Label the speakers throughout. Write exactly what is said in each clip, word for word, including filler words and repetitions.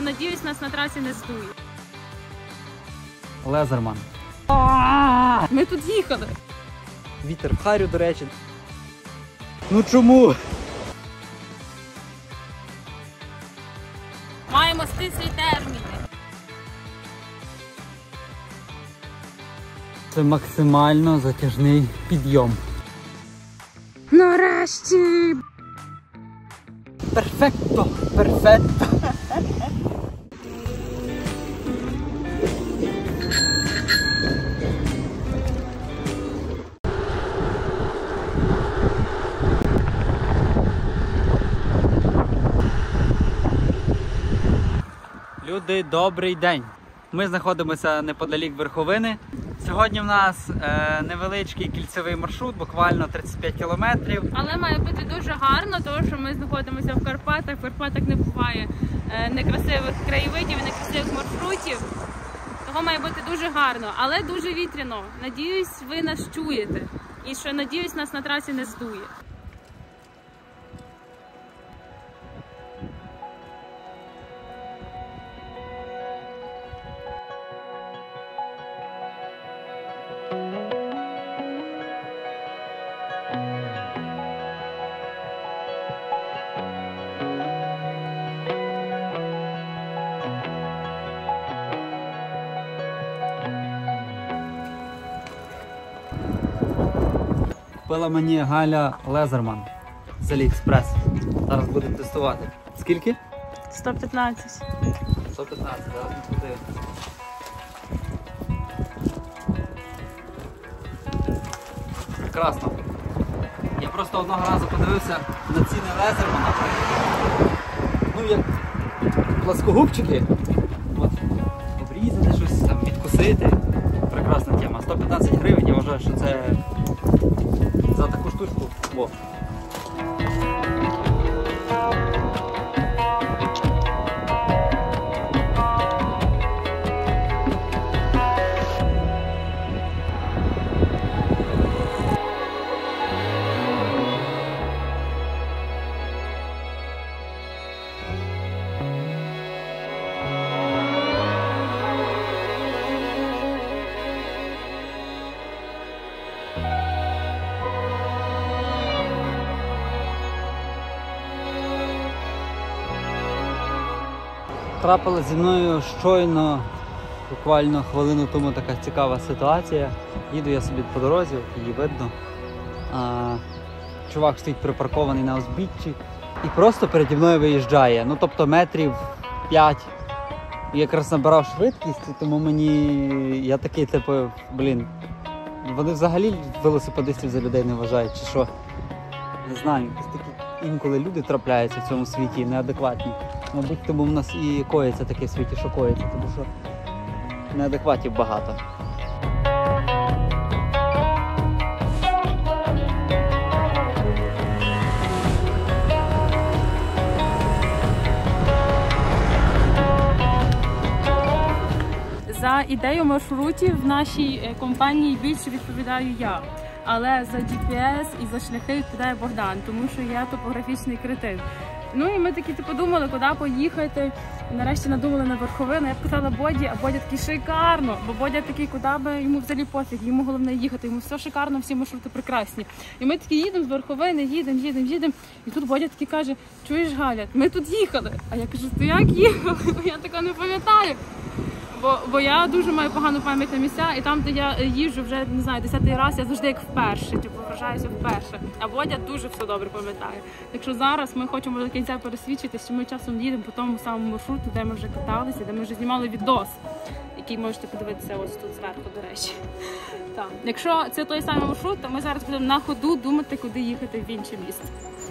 Speaker 1: Надіюсь, нас на трасі не здує.
Speaker 2: Лезерман.
Speaker 1: Ми тут їхали.
Speaker 2: Вітер в харю, до речі. Ну чому?
Speaker 1: Маємо стислі терміни.
Speaker 2: Це максимально затяжний підйом.
Speaker 1: Нарешті!
Speaker 2: Перфекто! Перфекто! Люди, добрий день! Ми знаходимося неподалік верховини. Сьогодні в нас е, невеличкий кільцевий маршрут, буквально тридцять п'ять кілометрів.
Speaker 1: Але має бути дуже гарно, тому що ми знаходимося в Карпатах. В Карпатах не буває е, некрасивих краєвидів, некрасивих маршрутів. Того має бути дуже гарно, але дуже вітряно. Надіюсь, ви нас чуєте. І що, надіюсь, нас на трасі не здує.
Speaker 2: Купила мені Галя Лезерман з Аліекспрес. Зараз будемо тестувати. Скільки?
Speaker 1: сто п'ятнадцять.
Speaker 2: сто п'ятнадцять, зараз не подивимося. Прекрасно. Я просто одного разу подивився на ціни Лезермана. Ну як пласкогубчики. От. Обрізати щось, там, відкусити. Прекрасна тема. сто п'ятнадцять гривень, я вважаю, що це за таку штучку. О. Трапила зі мною щойно, буквально хвилину тому така цікава ситуація. Їду я собі по дорозі, її видно. А, чувак стоїть припаркований на узбіччі і просто переді мною виїжджає. Ну тобто метрів п'ять. Я якраз набирав швидкість, тому мені, я такий типу, блін, вони взагалі велосипедистів за людей не вважають, чи що? Не знаю, якісь такі інколи люди трапляються в цьому світі неадекватні. Мабуть, тому в нас і коїться таке в світі, що коїться, тому що неадекватів багато.
Speaker 1: За ідею маршрутів в нашій компанії більше відповідаю я. Але за джі пі ес і за шляхи відповідає Богдан, тому що я топографічний кретин. Ну і ми такі типу думали, куди поїхати. Нарешті надумали на верховину. Я питала Боді, а Бодя такий шикарно. Бо Бодя такий, куди би йому взагалі пофіг, йому головне їхати, йому все шикарно, всі маршрути прекрасні. І ми такі їдемо з верховини, їдемо, їдемо, їдемо. І тут Бодя такий каже, чуєш, Галя, ми тут їхали. А я кажу, ти як їхали? Я така не пам'ятаю. Бо, бо я дуже маю погану пам'ять на місця, і там, де я їжджу вже, не знаю, десятий раз, я завжди як вперше, типу, вражаюся вперше. А Бодя дуже все добре пам'ятає. Так що зараз ми хочемо до кінця пересвідчитися, що ми часом їдемо по тому самому маршруту, де ми вже каталися, де ми вже знімали відос, який можете подивитися ось тут зверху, до речі. Так. Якщо це той самий маршрут, то ми зараз будемо на ходу думати, куди їхати в інше місце.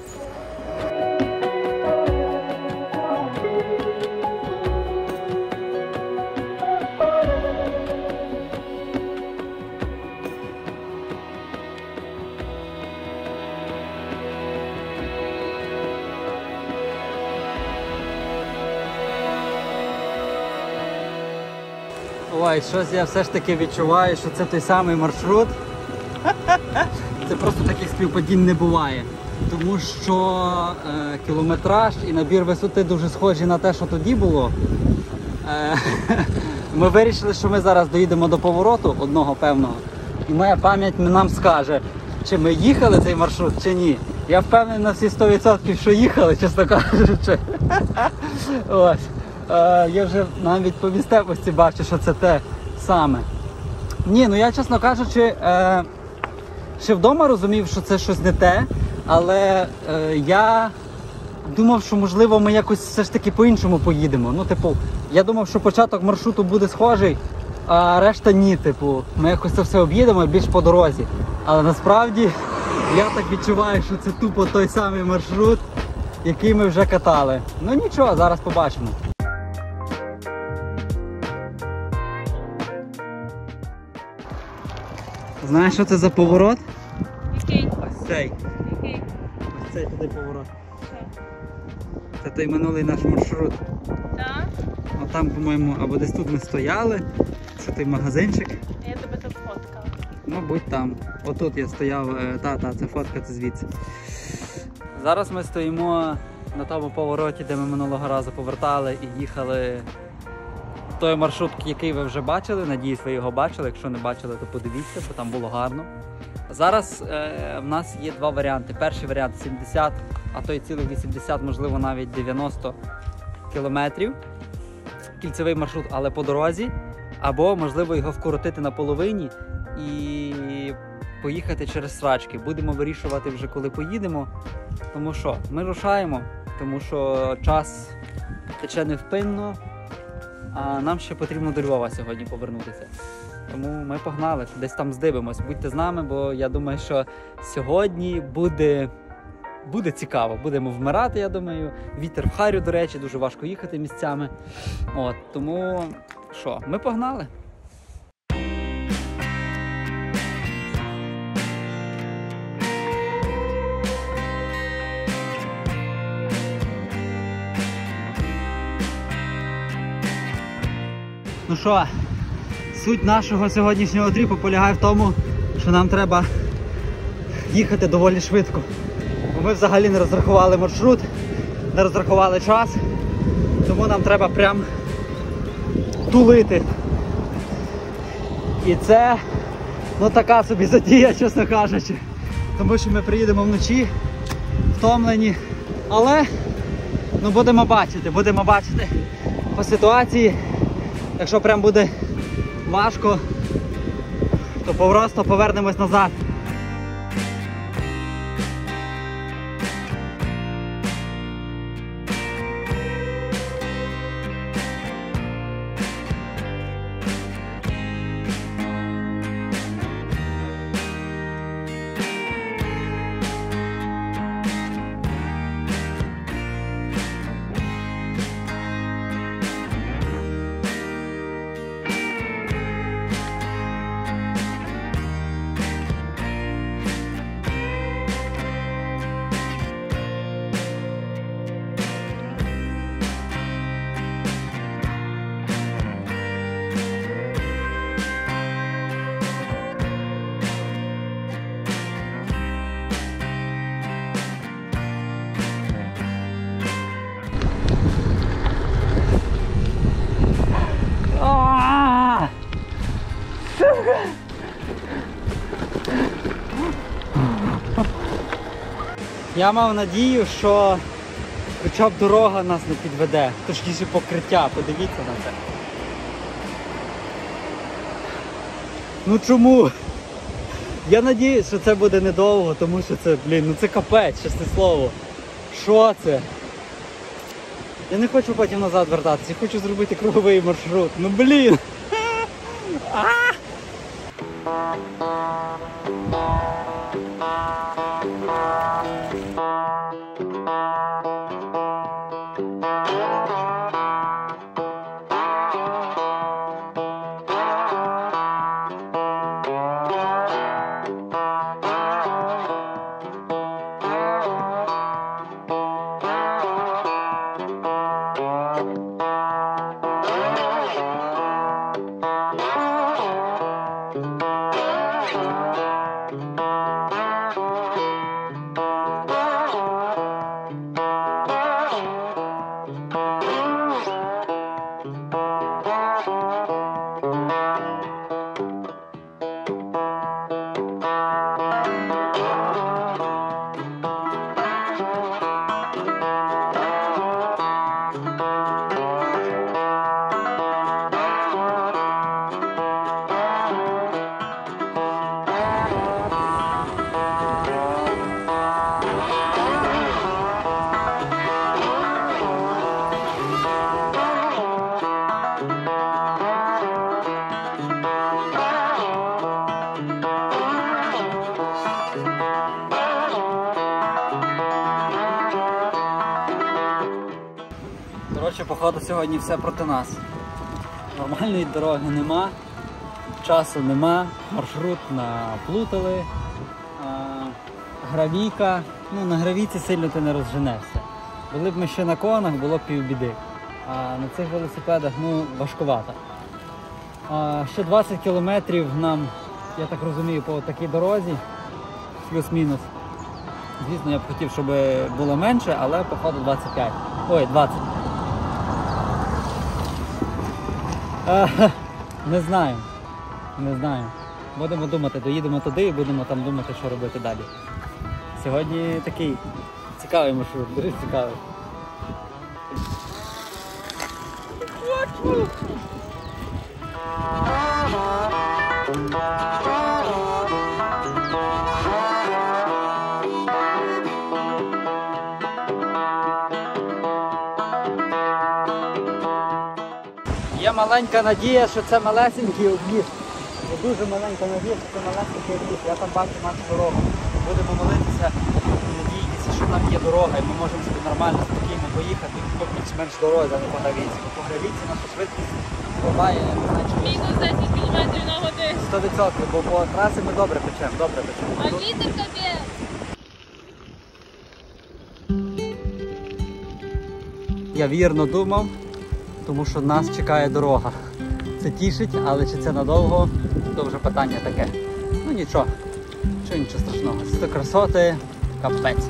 Speaker 2: Ой, щось я все ж таки відчуваю, що це той самий маршрут. Це просто таких співпадінь не буває. Тому що е, кілометраж і набір висоти дуже схожі на те, що тоді було. Е, Ми вирішили, що ми зараз доїдемо до повороту одного певного. І моя пам'ять нам скаже, чи ми їхали цей маршрут, чи ні. Я впевнений на всі сто відсотків, що їхали, чесно кажучи. Ось. Е, я вже навіть по місцевості бачу, що це те саме. Ні, ну я, чесно кажучи, е, ще вдома розумів, що це щось не те, але е, я думав, що можливо ми якось все ж таки по-іншому поїдемо. Ну, типу, я думав, що початок маршруту буде схожий, а решта ні, типу, ми якось це все об'їдемо більш по дорозі. Але насправді я так відчуваю, що це тупо той самий маршрут, який ми вже катали. Ну нічого, зараз побачимо. Знаєш, що це за поворот?
Speaker 1: Який?
Speaker 2: Ось цей.
Speaker 1: Який?
Speaker 2: Ось цей туди поворот.
Speaker 1: Що?
Speaker 2: Це той минулий наш маршрут.
Speaker 1: Так?
Speaker 2: А там, по-моєму, або десь тут ми стояли. Це той магазинчик.
Speaker 1: Я тебе тут фоткала.
Speaker 2: Мабуть, там. Отут я стояв, та-та, це фотка, це звідси. Зараз ми стоїмо на тому повороті, де ми минулого разу повертали і їхали той маршрут, який ви вже бачили. Надіюсь, ви його бачили. Якщо не бачили, то подивіться, бо там було гарно. Зараз е, в нас є два варіанти. Перший варіант сімдесят, а то й цілих вісімдесят, можливо навіть дев'яносто кілометрів. Кільцевий маршрут, але по дорозі. Або, можливо, його вкоротити на половині і поїхати через Срачки. Будемо вирішувати вже, коли поїдемо. Тому що ми рушаємо, тому що час тече невпинно, а нам ще потрібно до Львова сьогодні повернутися. Тому ми погнали, десь там здивимось. Будьте з нами, бо я думаю, що сьогодні буде, буде цікаво. Будемо вмирати, я думаю. Вітер в харю, до речі, дуже важко їхати місцями. От, тому що, ми погнали. Ну що, суть нашого сьогоднішнього тріпу полягає в тому, що нам треба їхати доволі швидко. Бо ми взагалі не розрахували маршрут, не розрахували час, тому нам треба прям тулити. І це, ну, така собі затія, чесно кажучи. Тому що ми приїдемо вночі, втомлені. Але, ну, будемо бачити, будемо бачити по ситуації. Якщо прям буде важко, то просто повернемось назад. Я мав надію, що хоча б дорога нас не підведе, точніше покриття, подивіться на це. Ну чому? Я надіюсь, що це буде недовго, тому що це, блін, ну це капець, чесне слово. Що це? Я не хочу потім назад вертатися, я хочу зробити круговий маршрут. Ну блін! походу сьогодні все проти нас. Нормальної дороги нема, часу нема, маршрут наплутали, а, гравійка, ну на гравійці сильно ти не розженешся. Були б ми ще на конах, було б півбіди, а на цих велосипедах ну важкувато. А, ще двадцять кілометрів нам, я так розумію, по такій дорозі, плюс-мінус. Звісно, я б хотів, щоб було менше, але походу двадцять п'ять. Ой, двадцять. А, не знаю. Не знаю. Будемо думати, доїдемо туди і будемо там думати, що робити далі. Сьогодні такий цікавий маршрут, дуже цікавий. Є маленька надія, що це малесенький об'їзд. Є дуже маленька надія, що це малесенький об'їзд. Я там бачу нашу дорогу. Будемо молитися і надіятися, що там є дорога і ми можемо собі нормально, спокійно поїхати по більш-менш дорозі, а не по гравійці. По гравійці наша швидкість впливає, я не знаю, чи
Speaker 1: Мінус десять кілометрів на годину.
Speaker 2: сто відсотків, бо по трасі ми добре печемо, добре печемо.
Speaker 1: А вітер капець.
Speaker 2: Я вірно думав, тому що нас чекає дорога. Це тішить, але чи це надовго, то вже питання таке. Ну нічого, чого нічого страшного. Це красоти, капець.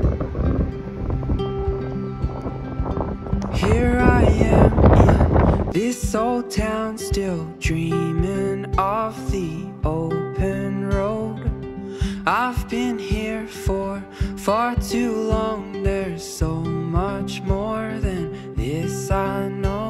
Speaker 3: Here I am in this old town, still dreaming of the open road. I've been here for far too long. There's so much more than this I know.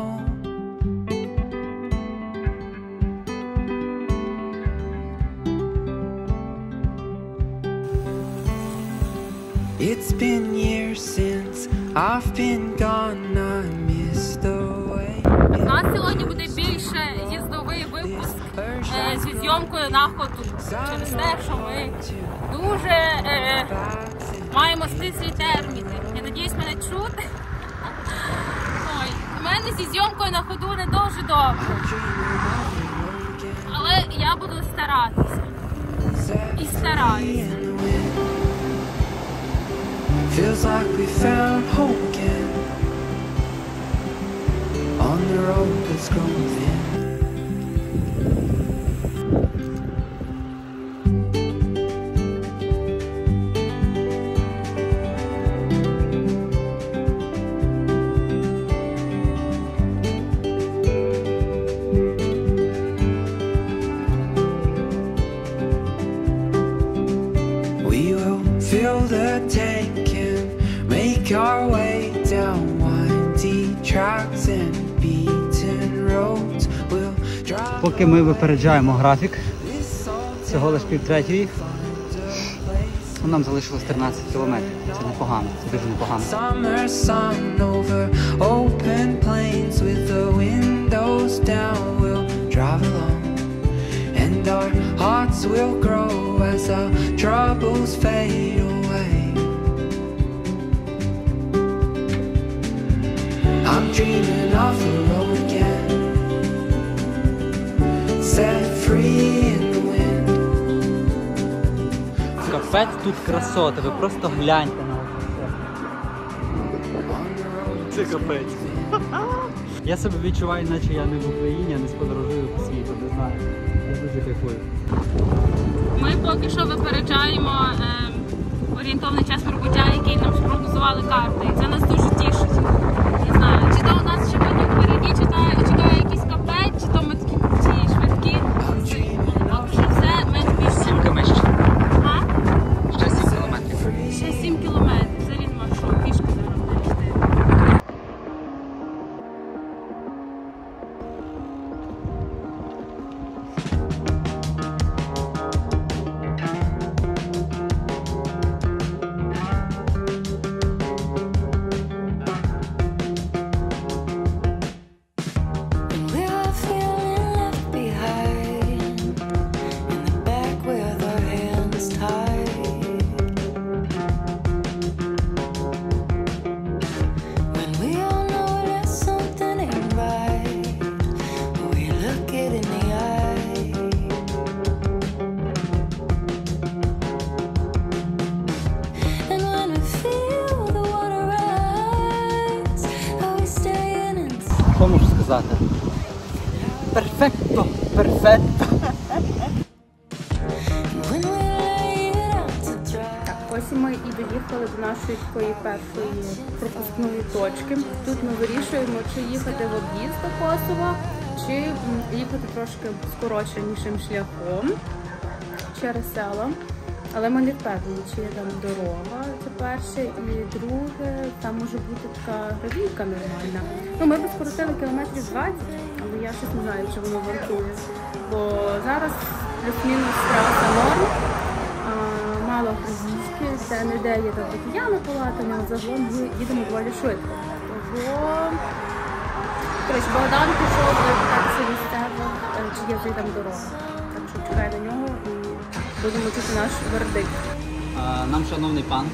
Speaker 3: It's been years since I've been gone. I miss the way.
Speaker 1: У нас сьогодні буде більше їздовий випуск е, зі зйомкою на ходу. Через те, що ми дуже е, маємо стислі терміни. Я надіюсь, мене чути. Ой, у мене зі зйомкою на ходу не дуже добре. Але я буду старатися. І стараюся.
Speaker 3: Feels like we found home again on the road that's grown thin. We will fill the tank, make our way down windy tracks and beaten roads. We'll drive.
Speaker 2: Поки ми випереджаємо графік, всього лиш півтретьої, нам залишилось тринадцять кілометрів. Це непогано, це дуже непогано.
Speaker 3: Summer sun over open plains with the windows down. We'll drive along, and our hearts will grow as our troubles fade away. I'm dreaming of the road again, set free in the wind.
Speaker 2: Капець тут красоти, ви просто гляньте на це. Це капець. Я себе відчуваю, наче я не в Україні, а не сподорожую по світу, не знаю. Я дуже кайфую.
Speaker 1: Ми поки що випереджаємо е, орієнтовний час прибуття, який нам спрогнозували карти. І це нас дуже тішить. Не знаю, чи то у нас ще потім впереді, чи то чекає якийсь капець, чи то ми такі ці швидкі. Поки що все, ми більше.
Speaker 2: Сім кілометрів.
Speaker 1: А?
Speaker 2: Ще сім кілометрів.
Speaker 1: Ще сім кілометрів. Взагалі нема що, пішки зараз не йти.
Speaker 2: Перфекто! Перфекто!
Speaker 1: Так, ось і ми і доїхали до нашої такої першої пропускної точки. Тут ми вирішуємо, чи їхати в об'їзд до Косова, чи їхати трошки скороченішим шляхом через село. Але ми не впевнені, чи є там дорога, це перше, і друге, там може бути така гравійка нормальна. Ну, ми б скоротили кілометрів двадцять, але я щось не знаю, чи воно вартує. Бо зараз плюс-мінус траса норм, а, мало гравійське, це не де є там такі ями полатані, але загалом ми їдемо доволі швидко. Того, коротше, Богдан пішов питатися місцево, чи є вже там дорога. Так що чекай на нього і будемо чути наш вердикт.
Speaker 2: А, нам шановний пан.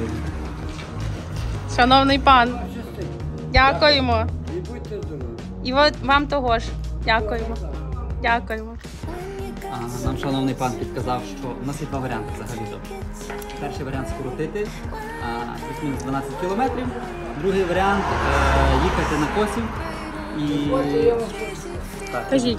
Speaker 1: Шановний пан, дякуємо.
Speaker 4: І будьте здорові.
Speaker 1: І от вам того ж. Дякуємо. Дякуємо.
Speaker 2: А, нам шановний пан підказав, що у нас є два варіанти взагалі-то. Перший варіант скоротити плюс-мінус дванадцять кілометрів. Другий варіант е, їхати на Косів і... Так.
Speaker 1: Кажіть.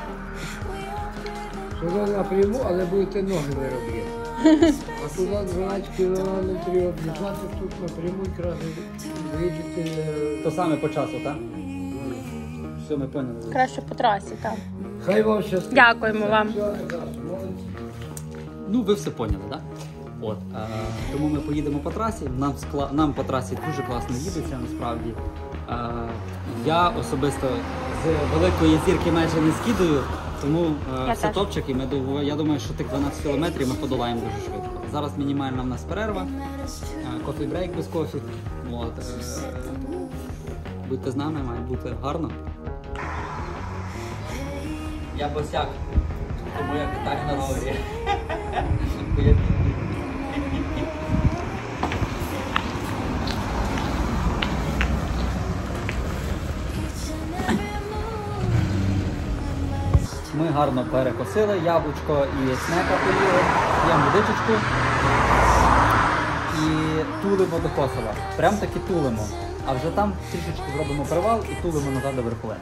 Speaker 4: Сюди напряму, але будете ноги виробляти. А туди дванадцять кілометрів об'їжджати, тут напряму якраз виїдете.
Speaker 2: То саме по часу, так? Все, ми поняли.
Speaker 1: Краще по трасі, так.
Speaker 4: Хай вам щастить.
Speaker 1: Дякуємо вам.
Speaker 4: Все, молодці.
Speaker 2: Ну, ви все поняли, так? От, е, тому ми поїдемо по трасі. Нам, скла... Нам по трасі дуже класно їдеться, насправді. Е, я особисто з великої зірки майже не скидаю, тому е, все
Speaker 1: теж.
Speaker 2: топчик, і ми, дов- я думаю, що тих дванадцять кілометрів ми подолаємо дуже швидко. Зараз мінімальна в нас перерва, кофі-брейк без кофі. От, е, будьте з нами, має бути гарно. Я босяк, тому я так на ровері. Ми гарно перекосили яблучко і снека поїли, п'ємо водичечку і тулимо до Косова. Прям таки тулимо. А вже там трішечки зробимо привал і тулимо назад до верховини.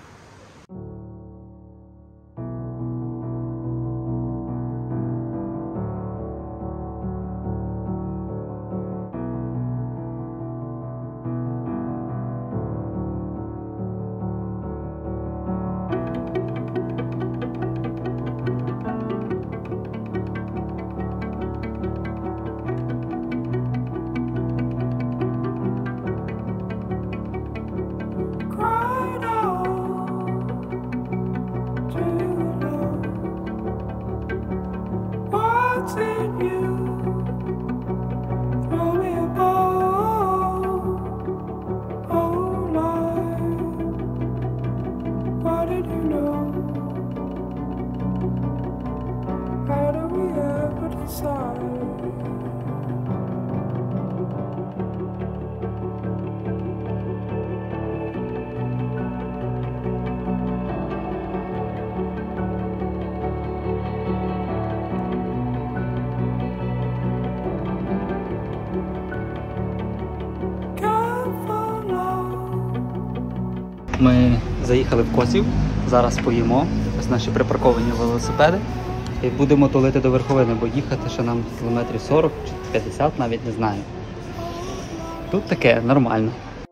Speaker 2: Ми заїхали в Косів, зараз поїмо, ось наші припарковані велосипеди і будемо тулити до верховини, бо їхати ще нам кілометрів сорок чи п'ятдесят, навіть не знаю. Тут таке нормально.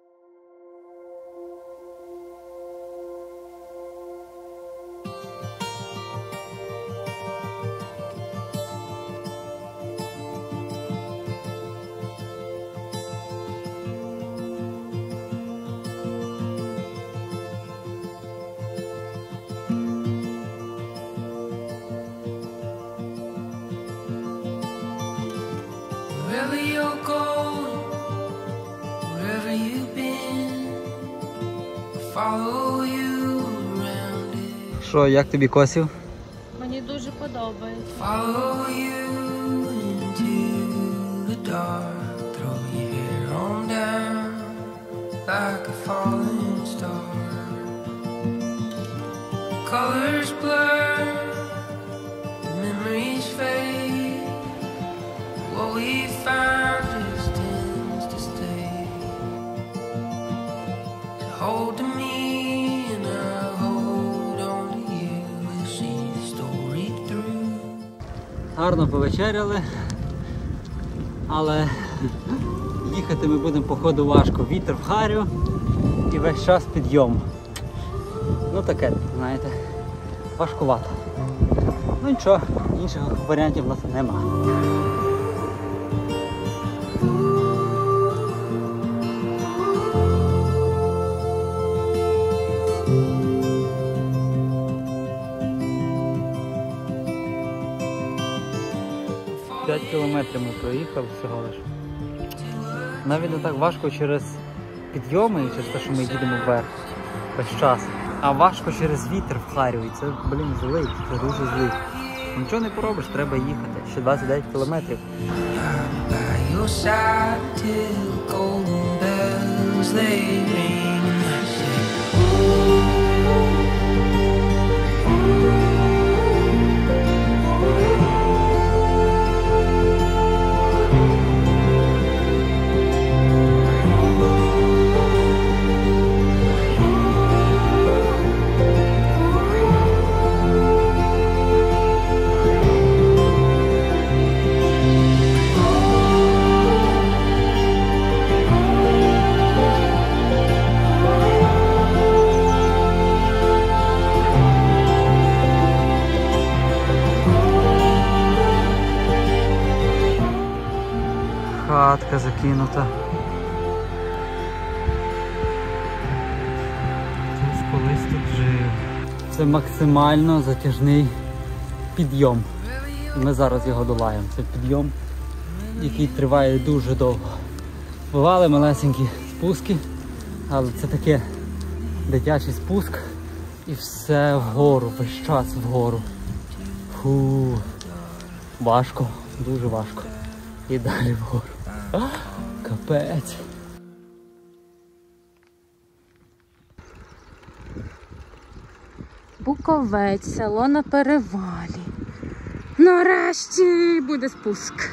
Speaker 3: Wherever you're going, wherever you've been, I'll follow you around it.
Speaker 2: Що, як тобі Косів?
Speaker 1: Мені дуже подобається.
Speaker 3: Follow you into the dark. Throw your hair on down like a falling star. Colors blur, memories fade. What we found just tends to stay. So hold to me and I'll hold on
Speaker 2: гарно повечеряли, але їхати ми будемо походу важко. Вітер в харю і весь час підйом. Ну таке, знаєте, важкувато. Ну нічого, інших варіантів у нас немає. п'ять кілометрів ми проїхали всього лиш. Навіть не так важко через підйоми і через те, що ми їдемо вверх весь час. А важко через вітер в харю. І це, блін, злий, це дуже злий. Нічого не поробиш, треба їхати. Ще двадцять дев'ять кілометрів. Хатка закинута. Хтось колись тут жив. Це максимально затяжний підйом. Ми зараз його долаємо. Це підйом, який триває дуже довго. Бували малесенькі спуски, але це таке дитячий спуск і все вгору, весь час вгору. Фу, важко, дуже важко. І далі вгору. А, капець.
Speaker 1: Буковець, село на перевалі. Нарешті буде спуск.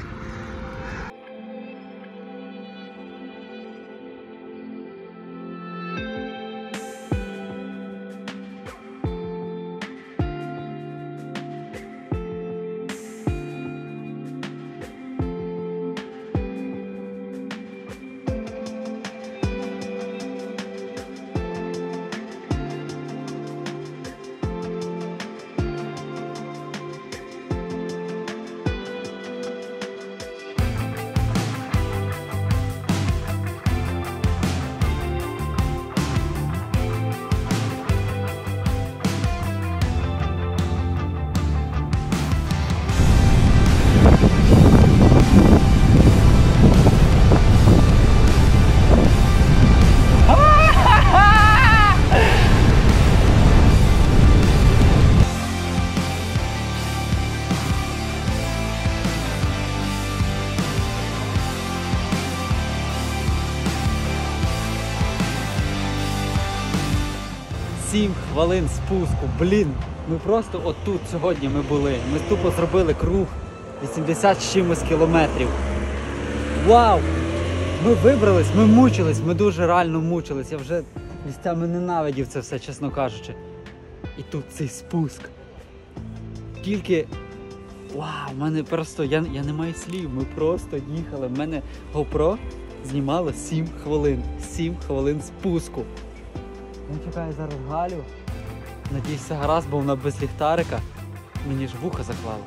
Speaker 2: сім хвилин спуску, блін. Ми просто отут сьогодні ми були. Ми тупо зробили круг вісімдесят з чимось кілометрів. Вау! Ми вибрались, ми мучились, ми дуже реально мучились. Я вже місцями ненавидів це все, чесно кажучи. І тут цей спуск. Тільки... Вау, в мене просто... Я, я не маю слів, ми просто їхали. В мене GoPro знімало сім хвилин. сім хвилин спуску. Я чекаю зараз Галю. Надіюсь, все гаразд, бо вона без ліхтарика. Мені ж вуха заклала.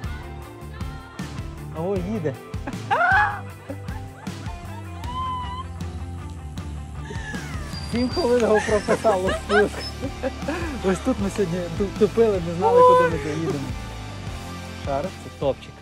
Speaker 2: О, їде. Сім хвилин GoPro писало спуск. Ось тут ми сьогодні тупили, не знали, куди ми заїдемо. Шарик, це топчик.